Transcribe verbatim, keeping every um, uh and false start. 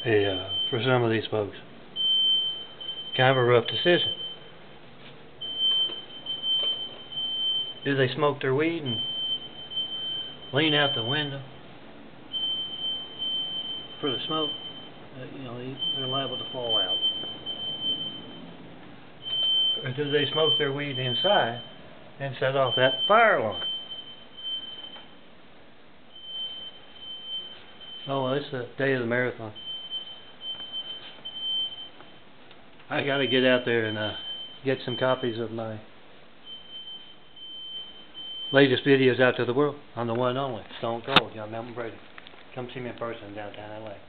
Yeah, for some of these folks. Kind of a rough decision. Do they smoke their weed and lean out the window for the smoke? Uh, you know, they're liable to fall out. Or do they smoke their weed inside and set off that fire alarm? Oh, well, it's the day of the marathon. I gotta get out there and uh, get some copies of my latest videos out to the world. I'm the one and only Stone Cold Young Mountain Brady. Come see me in person in downtown L A.